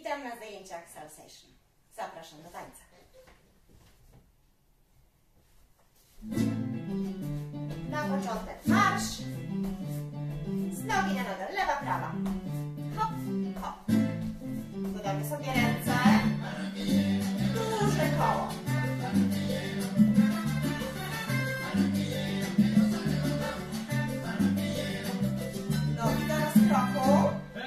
Witam na zajęciach Salsation. Zapraszam do tańca. Na początek marsz. Z nogi na nogę, lewa, prawa. Hop, hop. Podamy sobie ręce. Duże koło. Nogi do rozkroku.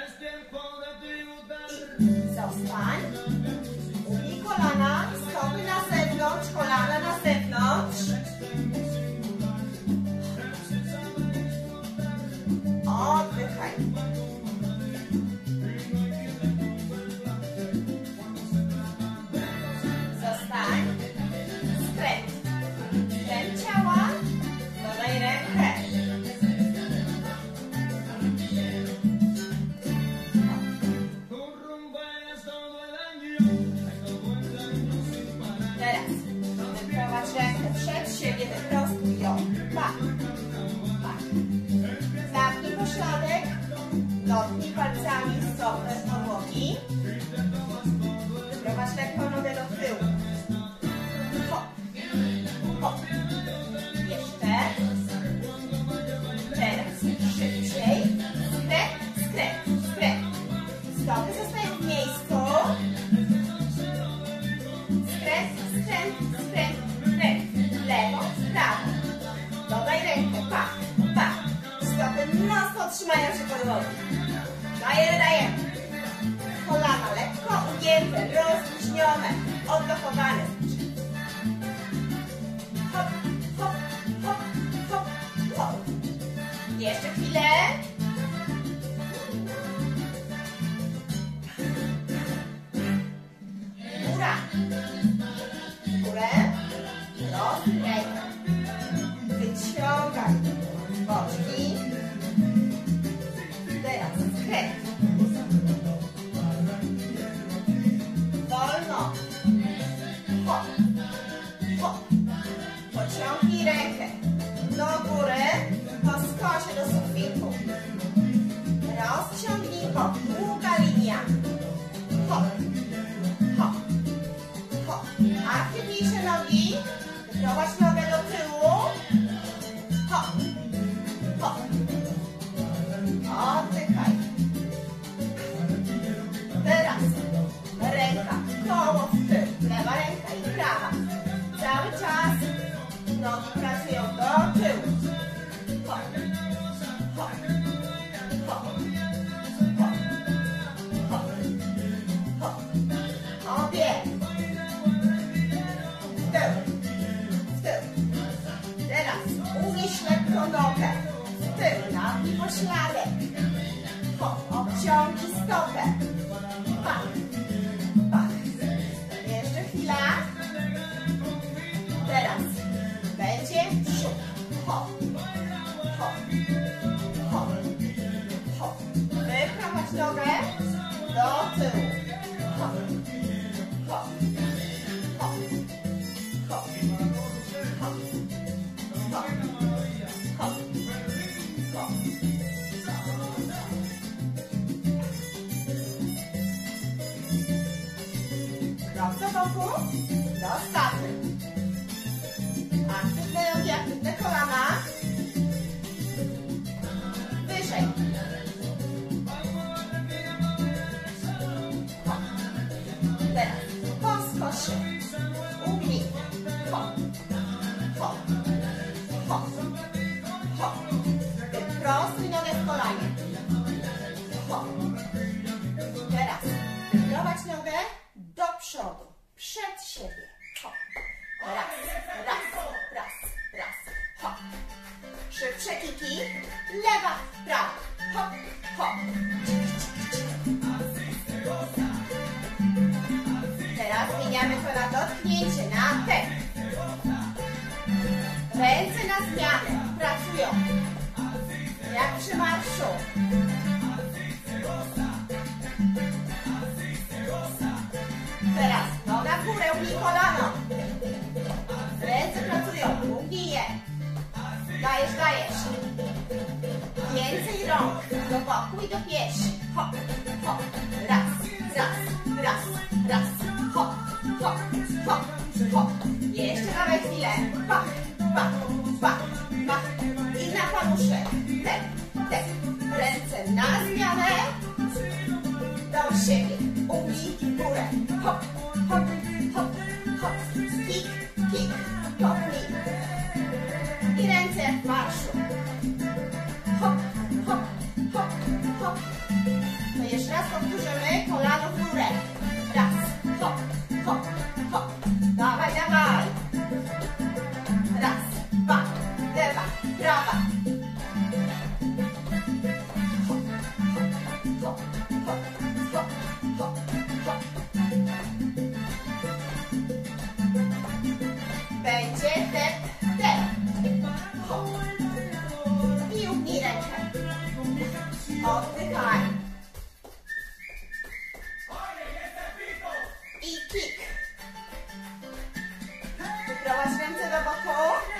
I zostań. Ugnij kolana, stopy na zewnątrz, kolana na zewnątrz. Oddychaj. Zostań. Skręt. Skręt ciała. Dodaj rękę. Teraz wyprowadź rękę przed siebie, wyprostuj ją. Pak. Pak. Zamknij pośladek. Dotknij palcami stopy podłogi. Wyprowadź lekką nogę do tyłu. Hop. Hop. Jeszcze. Teraz szybciej. Skręt, skręt, skręt. Stopy zostają w miejscu. Skręt, skręt, skręt, skręt. Lewo, prawo. Dodaj rękę. Pach, pach. Stopy mocno trzymają się podłogi. Dajemy. Kolana lekko ugięte, rozluźnione, odblokowane. Hop, hop, hop, hop, hop. Jeszcze chwilę. Góra. Górę. Rozkręcaj. Wyciągaj boczki. Teraz skręt. Wolno. Hop. Hop. Pociągnij rękę do góry, po skosie do sufitu. Rozciągnij boki. Długa linia. Hop. Hop. Hop. Aktywniejsze nogi. Wyprowadź nogę do tyłu. Hop. Hop. Oddychaj. Teraz ręka, koło w tył. Lewa ręka i prawa. Cały czas nogi pracują do tyłu. Hop. Hop. Hop. Hop. Hop. Hop. Obie. W tył. W tył. Teraz unieś lekko nogę. W tył. Napnij pośladek. Hop. Obciągnij stopę. Pach. Pach. Jeszcze chwila. Teraz będzie przód. Hop. Hop. Hop. Hop. Wyprowadź nogę do tyłu. Hop. Hop. Hop. Hop. Hop. Hop. Hop. Hop. Krok do boku. Dostawy. Aktywne nogi, aktywne kolana. Wyżej. Hop. Teraz poskocz się. Ugnij. Hop. Hop. Hop. Hop. Wyprostuj nogę w kolanie. Hop. Teraz wyprowadź nogę do przodu. Przed siebie. Hop. Raz, raz, raz, raz. Hop. Szybsze kiki. Lewa, prawa. Hop, hop. Teraz zmieniamy to na dotknięcie, na ten. Ręce na zmianę. Pracują. Jak przy marszu. Teraz noga w górę, ugnij kolano. Ręce pracują, ugnij je. Dajesz, dajesz. Więcej rąk do boku i do piersi. Hop, hop. Raz, raz. siebie. Ugnij w górę. Hop, hop, hop, hop. Kik, kik, kopnij. I ręce jak w marszu. Hop, hop, hop, hop. To jeszcze raz powtórzymy. Kolano w górę. Raz, hop, hop, hop. Dawaj, dawaj. Raz, dwa, lewa, prawa. Hop, hop, hop, hop, hop, hop. Będzie tep, tep. Hop. I ugnij rękę. Oddychaj. I kick. Wyprowadź ręce do boku.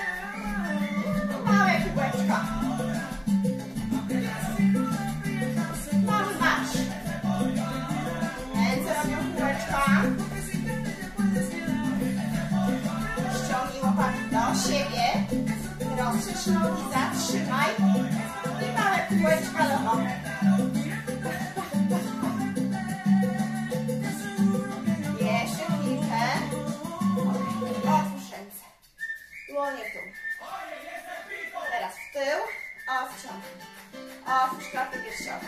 Małe kółeczka. Mały marsz. Ręce robią kółeczka. Ściągnij łopatki do siebie. Rozszerz nogi, zatrzymaj. I małe kółeczka do boku. Jeszcze chwilkę. Otwórz ręce. Dłonie w dół. Teraz w tył. Odciąg. Otwórz klatkę piersiową.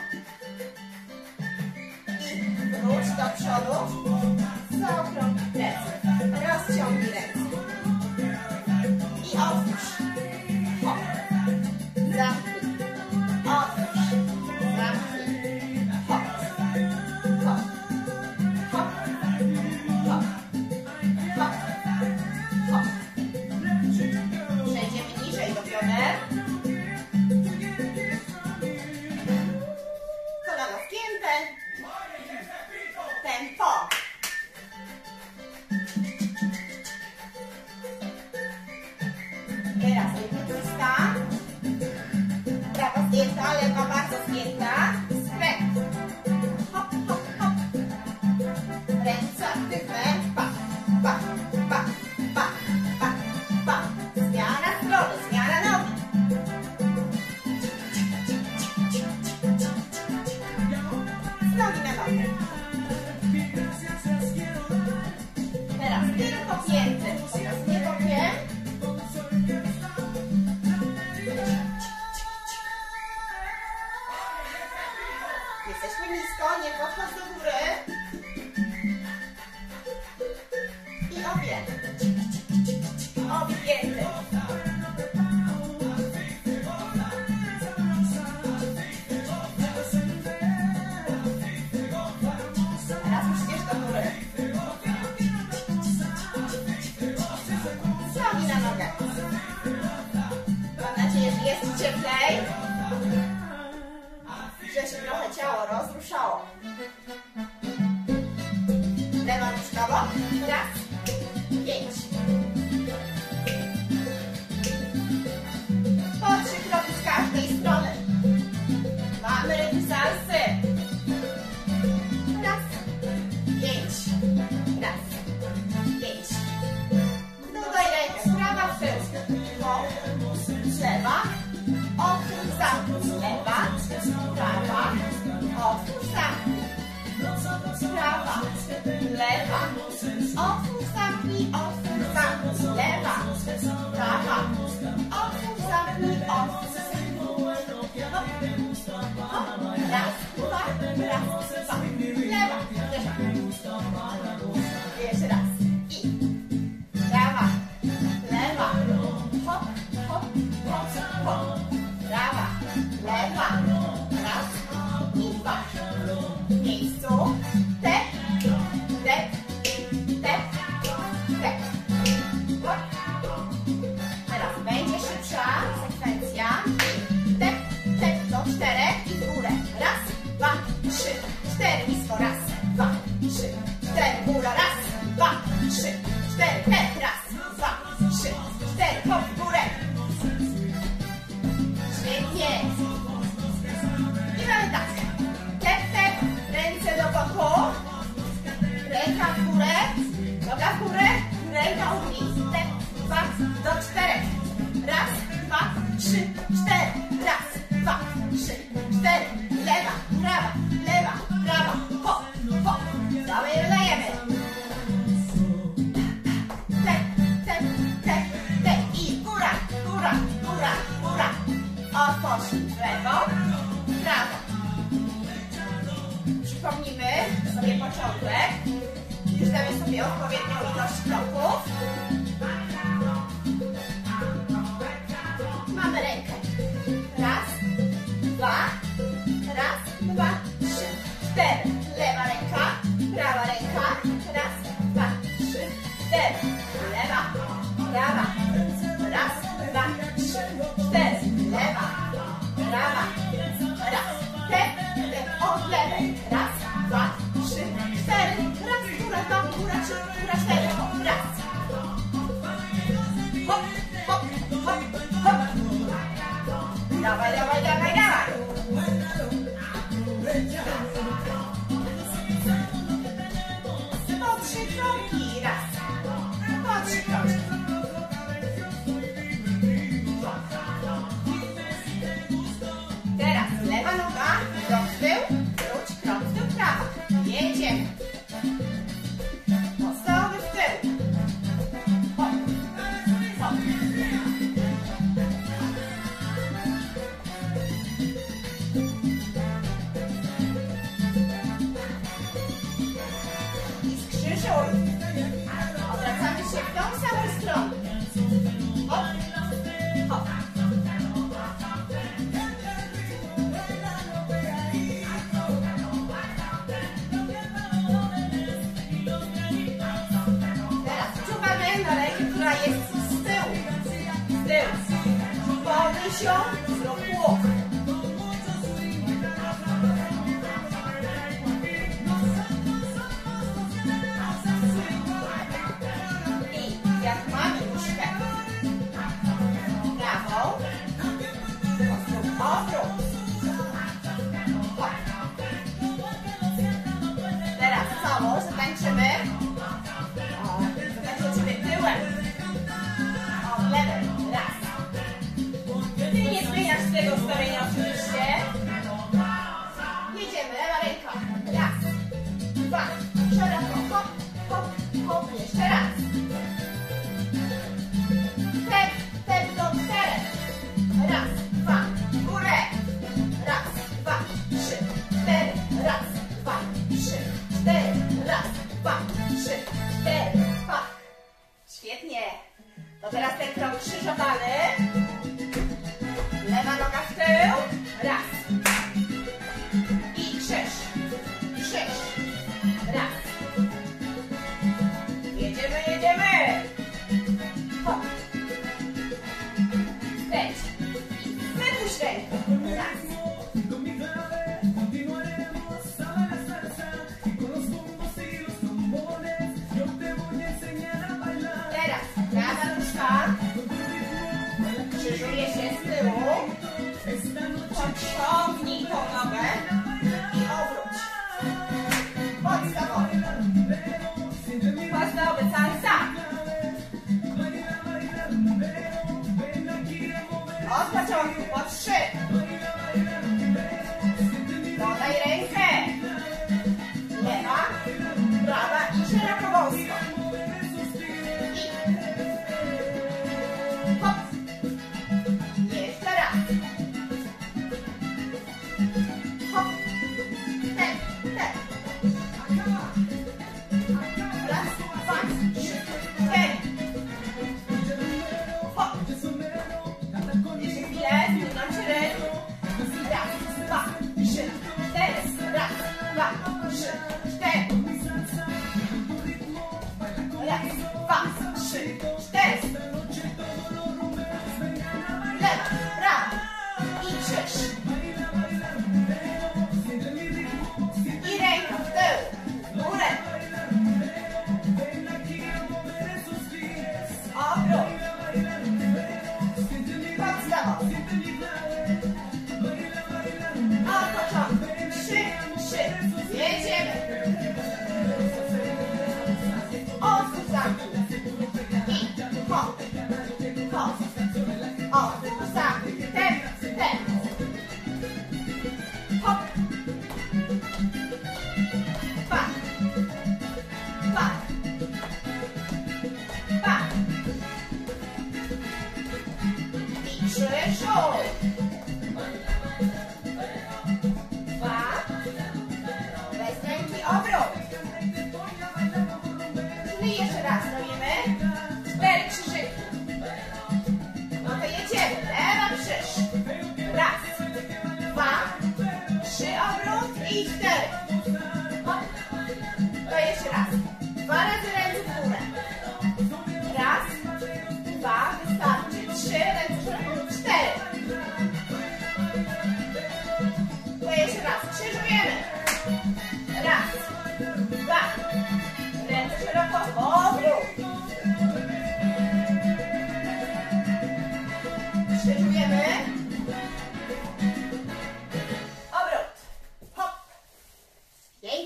I wróć do przodu. Zaokrąg plecy. Rozciągnij ręce. I otwórz. Hop. Zamknij. Otwórz. Zamknij. Hop. Hop. Hop. Hop. Hop. Hop. Przejdziemy niżej do bioder. Kolano wpięte. Tempo. Teraz wypusta. Prawa zgięta, lewa bardzo zgięta. Skręt. Hop, hop, hop. Ręce aktywne. Pa, pa, pa, pa, pa, pa. Zmiana strony, zmiana nogi. Z nogi na nogę. Teraz tylko pięty. Teraz nie kopie. Jesteśmy nisko, nie podchodź do góry. I objęty. Objęty. Teraz musisz do góry. Z nogi na nogę. Mam nadzieję, że jest cieplej. Że się trochę ciało rozruszało. Lewa nóżka bok. Raz. 5. Po 3 kroki z każdej strony. Mamy renesansy. Raz. 5. Raz. 5. Dodaj rękę. Prawa w tył. Lewa. Otwórz, zamknij. Lewa. Prawa. Otwórz, zamknij. Prawa. Lewa. Otwórz, zamknij. Otwórz, zamknij. Lewa. Prawa. Otwórz, zamknij. Otwórz, zamknij. Hop. Hop. Raz, dwa. Raz, dwa. Lewa. Jeszcze raz. I. Prawa. Lewa. Hop. Hop. Hop. Hop. Prawa. Lewa. Raz. I dwa. W miejscu. Tep. Tep. Tep. Tep. Hop. Teraz będzie szybsza sekwencja. Tep. Tep do 4 i w górę. Raz, 2, 3, 4. Nisko. Raz, 2, 3, 4. Góra. Raz, 2, 3, 4. Tep. Raz, 2, 3, 4. Hop w górę. Świetnie. I mamy tak. Tep, tep. Ręce do boku. Przypomnimy sobie początek. Bierzemy sobie odpowiednią ilość kroków. Mamy rękę. Raz, dwa, raz, dwa, trzy, cztery. Lewa ręka, prawa ręka. Raz, dwa, trzy, cztery. Lewa, prawa. Raz, dwa, trzy, cztery. Lewa, prawa. Raz, od lewej. Raz, dwa, trzy, cztery. Raz, góra, dwa, góra, trzy, góra, cztery. Raz. Hop, hop, hop, hop. Dawaj, dawaj, dawaj, dawaj. Po trzy kroki. Raz. Po trzy kroki. Teraz lewa noga, krok w tył, wróć, krok w tył, prawa. Jedziemy. Mostowy w tył. Hop, hop. I skrzyżuj. Odwracamy się w tą samą stronę. Hop, hop. Jest z tyłu. Z tyłu. Podnieś ją, zrób łuk. I jak mamy nóżkę prawą, to zrób obrót. Hop. Teraz całą zatańczymy. Zatańczymy tyłem. Lewej, raz. Ty nie zmieniasz tego ustawienia oczywiście. Jedziemy, lewa ręka. Raz, dwa, szeroko, hop, hop, hop, jeszcze raz. Step do czterech. Raz, dwa, w górę. Raz, dwa, trzy, cztery. Raz, dwa, trzy, cztery. Raz, dwa, trzy, cztery. Pach. Świetnie. To teraz ten krok krzyżowany. Lewa noga w tył. Raz. I krzyż. Krzyż. Raz. Jedziemy, jedziemy. Hop. Wstecz. I wypuść rękę. Raz. Teraz prawa nóżka. Krzyżuje się z tyłu. Podciągnij tą nogę i obróć. Podstawowy. Podstawowy salsa. Od początku po trzy. Dodaj rękę. Lewa, prawa i szeroko wąsko. Hop. Jeszcze raz. Hop. Ten. Raz, dwa, trzy, cztery. Hop. Jeszcze chwilę, zmieniam się rytm. Raz, dwa, trzy, cztery. Raz, dwa, trzy, cztery. Raz, dwa, trzy, cztery. Lewa, prawa i krzyż. I ręka w tył, w górę. Obrót. Podstawowy. Od początku. Trzy. Jedziemy.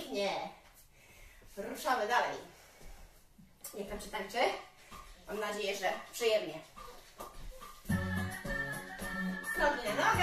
Pięknie. Ruszamy dalej. Jak tam się tańczy? Mam nadzieję, że przyjemnie. Nogi na nogę.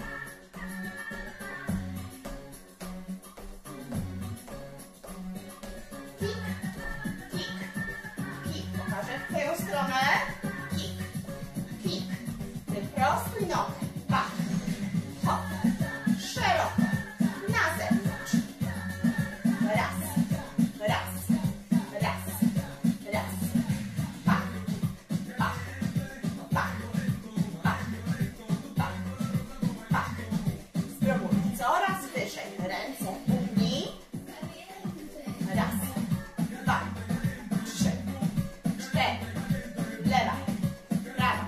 Kik, kik, kik. Pokażę w twoją stronę. Kik, kik. Wyprostuj nogę. Bach, hop, szeroko. Na zewnątrz. Raz, raz, raz, raz. Bach, bach, bach, bach, bach, bach. Spróbuj coraz wyżej. Ręce ugnij. Raz, dwa, trzy, cztery. Lewa, prawa.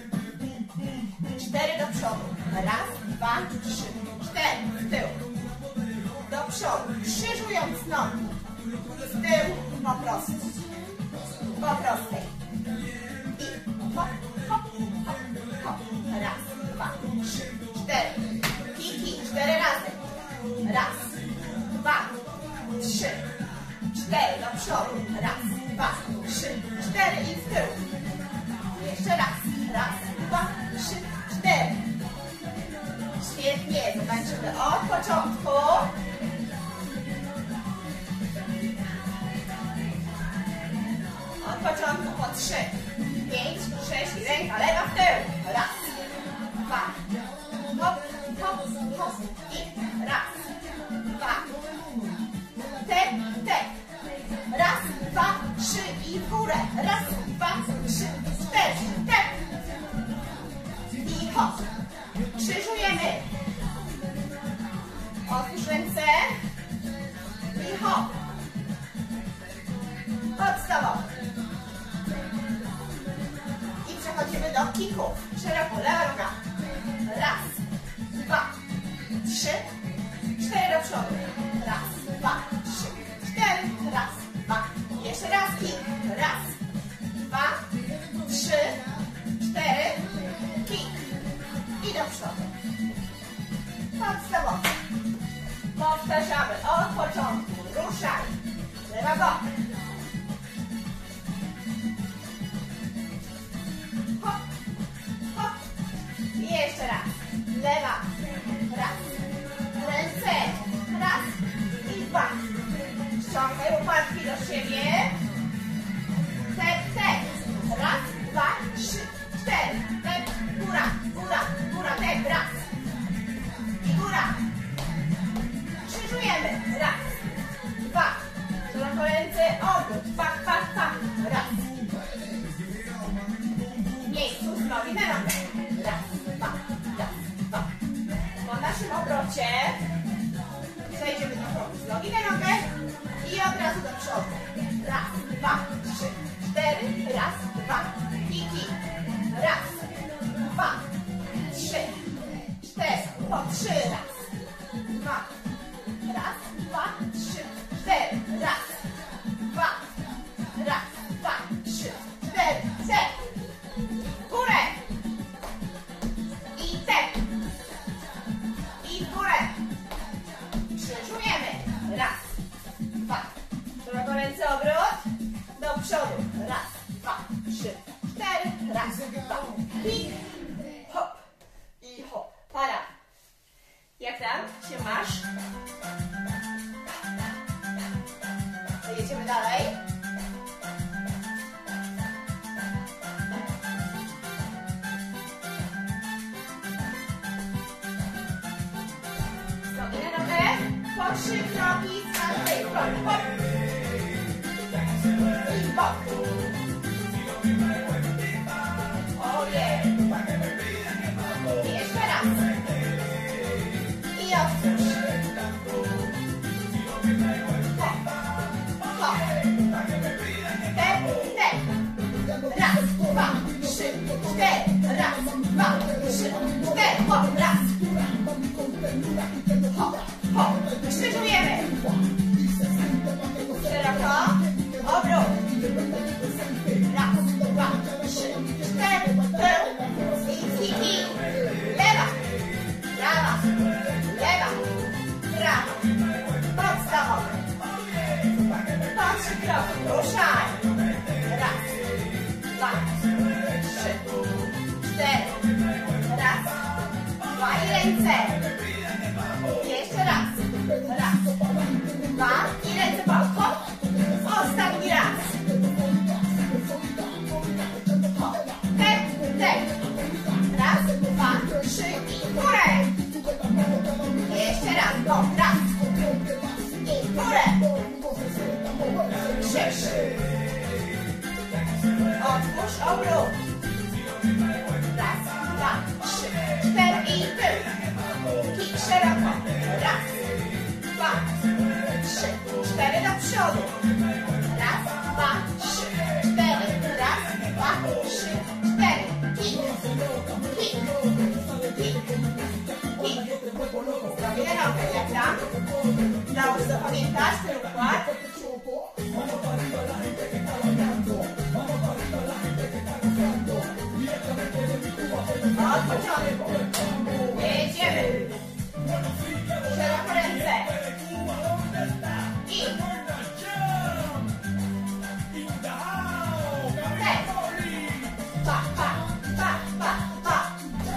4 do przodu. Raz, dwa, trzy, 4. W tył. Do przodu. Krzyżując nogi. W tył. Po prostu. Po prostej. I hop, hop, hop, hop. Raz, dwa, trzy, 4. Kiki. 4 razy. Raz, dwa, trzy, 4. Do przodu. Raz, dwa, trzy, 4. I w tył. Jeszcze raz. Raz, dwa, trzy, 4. Świetnie. Zobaczymy od początku. Od początku po 3, 5, 6 i ręka lewa w tył. Raz, dwa, hop, hop, hop i raz, dwa, tek, tek. Raz, dwa, 3 i w górę. Raz, dwa, 3, 4, tek. I hop. Krzyżujemy. Otwórz ręce. I hop. Podstawowo. I przechodzimy do kików. Szeroko, lewa noga. Raz, dwa, 3, 4 do przodu. Raz, dwa, 3, 4. Raz, dwa. Jeszcze raz kik. Raz, dwa, 3, 4. Kik. I do przodu. Podstawowo. Powtarzamy od początku. Ruszaj. Lewa bok. Hop, hop. I jeszcze raz. Lewa. Raz. Ręce. Raz. I dwa. Ściągaj łopatki do siebie. Tek, tek. Raz, dwa, 3, 4. Tek. Góra, góra, góra. Tek. Raz. I góra. Krzyżujemy. Raz. Dwa. Szeroko ręce. Obrót. Pach, pach, pach. Raz. W miejscu z nogi na nogę. Raz, dwa, raz, dwa. Po naszym obrocie przejdziemy do przodu. Z nogi na nogę i od razu do przodu. Raz, dwa, 3, 4. Raz, dwa. Kiki. Raz, dwa, 3, 4. Po 3. Raz, dwa. Raz, dwa, 3, 4. Raz, dwa. Raz, dwa, 3, 4. Tek. Górę. I tek. I w górę. Krzyżujemy. Raz, dwa. Szeroko ręce obrót. Do przodu. Raz, dwa, 3, 4. Raz, dwa. Pik. Hop. I hop. Para. Jak tam się masz? Jedziemy dalej. Nogi na nogę. Po 3 kroki z każdej strony. Hop. I bok. Ojej. Jeszcze raz. I otwórz. Hop. Hop. Tek, tek. Raz, dwa, 3, 4. Raz, dwa, 3, 4. Hop. Raz. Hop, hop. Krzyżujemy. Szeroko. Obrót. kroku. Ruszaj. Raz, dwa, trzy, cztery. Raz, dwa i ręce. Jeszcze raz. Raz, dwa i ręce w bok. Hop. Ostatni raz. Hop. Hep, hep. Raz, dwa, trzy i w górę. Jeszcze raz. Go. Raz. I w górę. Krzyż. Otwórz obrót. Raz, dwa, trzy, cztery i tył. Kij szeroko. Raz, dwa, trzy, cztery do przodu. Raz, dwa, trzy, cztery. Raz, dwa, trzy, cztery. Kij. Kij. Kij. Kij. Zrobię nogę, jak tam? Dało się zapamiętać ten układ? Od początku. Jedziemy. Szeroko ręce. I. Hej. Pa, pa, pa, pa, pa.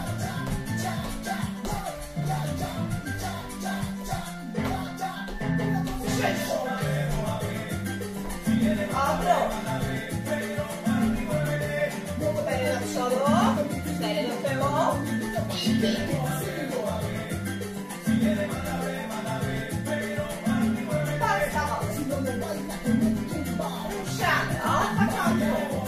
Krzyż. Obrót. 4 do przodu, 4 do tyłu i kij. Podstawowy. Ruszamy od początku.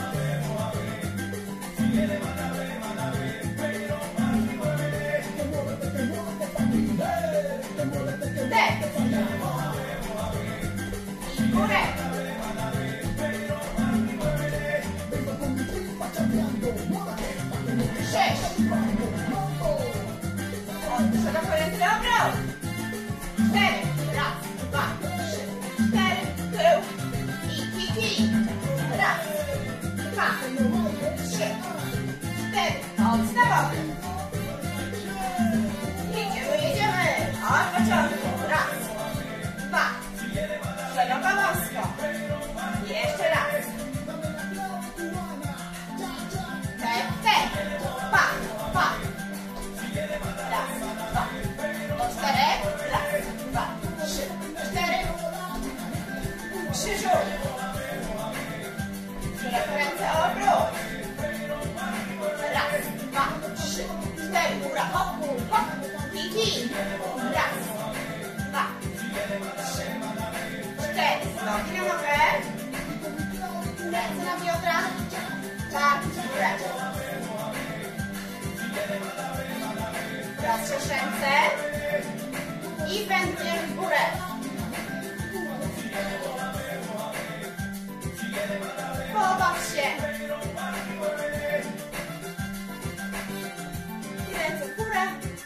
Dech. I w górę. Sześć. Szeroko ręce obrót. 4. Raz, dwa, trzy, 4. Tył. I kij. Raz, dwa, trzy, 4. Podstawowy. Jedziemy. Od początku. Raz, dwa. Szeroko wąsko. Jeszcze raz. Pa, pa. Raz, dwa. Do 4. Raz, dwa, trzy, 4. Krzyżu. Szeroko ręce obrót. Raz, dwa, trzy, 4. Góra, hop, hop. I kij. Raz, dwa, trzy, 4. Nogi na nogę. Ręce na biodra. Tak, górę. Rozszerz ręce i wędrujemy w górę. Pobaw się. I ręce w górę.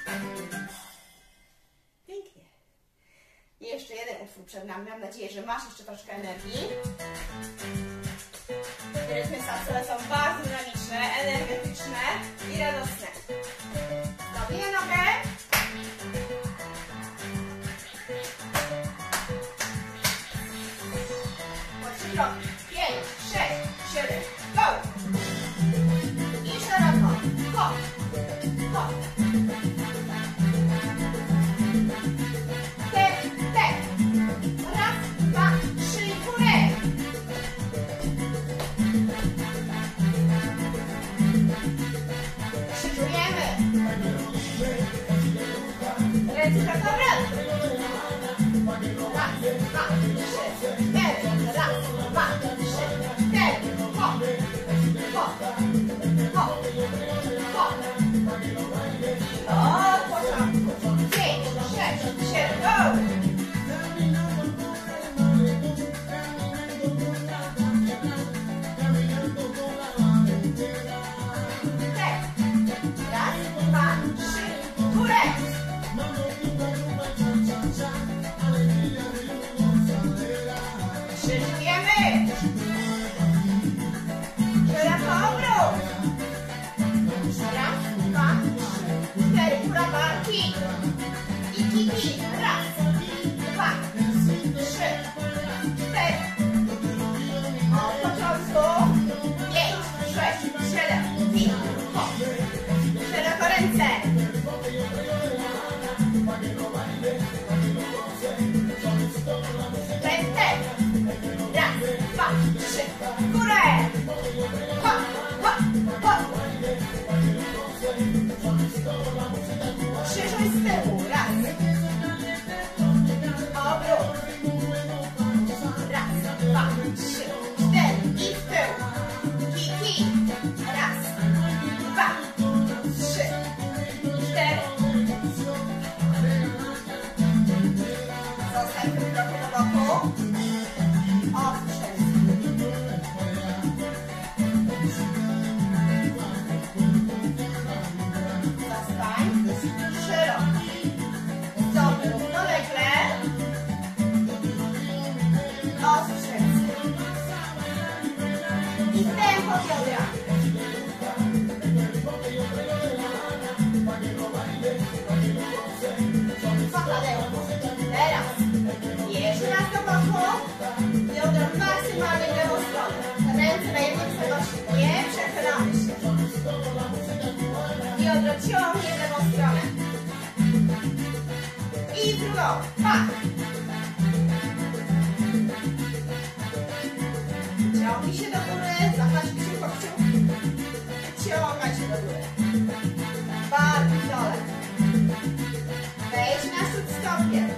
Pięknie. I jeszcze jeden utwór przed nami. Mam nadzieję, że masz jeszcze troszkę energii. Rytmy salsowe są bardzo dynamiczne, energetyczne i radosne. Zrobię nogę. Po 3 kroki. 5, 6, 7, go! I szeroko. Hop, hop. Te. Raz, dwa, 3 w górę. Krzyżujemy. Ręce na górę. Raz, dwa, 3, 4. Raz, dwa, 3, 4. Hop, hop, hop, hop. Od początku. 5, 6, 7, go! Raz, dwa, 3, w górę. Krzyżujemy. Szeroko obrót. Raz, dwa, 3, 4. Góra barki. I kiki. Raz, dwa, 3, 4. biodra. Pokladełko. Teraz. Jeszcze raz to poszło. Biodra maksymalnie w lewą stronę. Ręce na jednej wysokości. Nie przechylamy się. Biodro ciągnie w lewą stronę. I w drugą. Pa. Ciągnij się do góry, zahaczmy się kościół. Ciągaj się do góry. Barki w dole. Wejdź na śródstopie.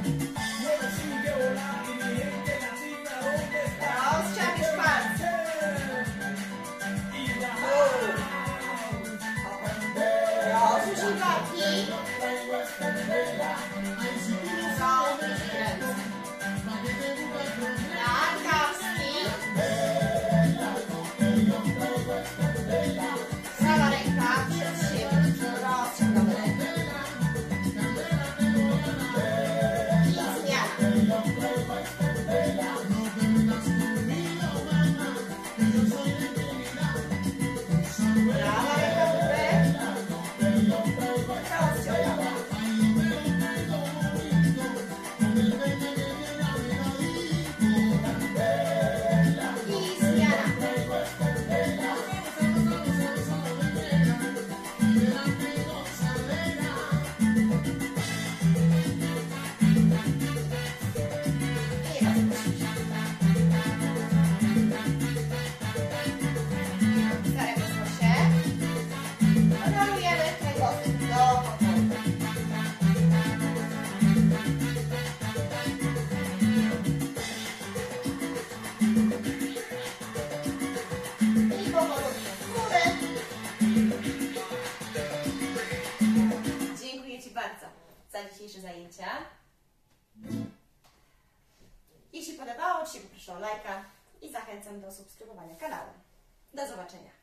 Rozciągniesz palce. Rozluźnij barki. Zamknij ręce. Narkawski. Prawa ręka przed siebie. Rozciągamy rękę. I zmiana. Prawa ręka w górę. Rozciągamy. I zmiana. Zaremsło się. Rolujemy kręgosłup do pokoju. I powolutku w górę. Dziękuję Ci bardzo za dzisiejsze zajęcia. Jeśli podobało Ci się, poproszę o lajka i zachęcam do subskrybowania kanału. Do zobaczenia.